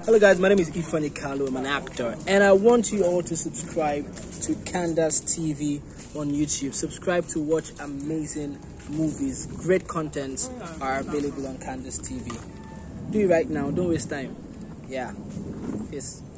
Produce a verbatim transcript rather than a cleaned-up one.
Hello guys, my name is Ifeanyi Kalu. I'm an actor, and I want you all to subscribe to Kamdaz T V on YouTube. Subscribe to watch amazing movies. Great contents are available on Kamdaz T V. Do it right now. Don't waste time. Yeah. Peace.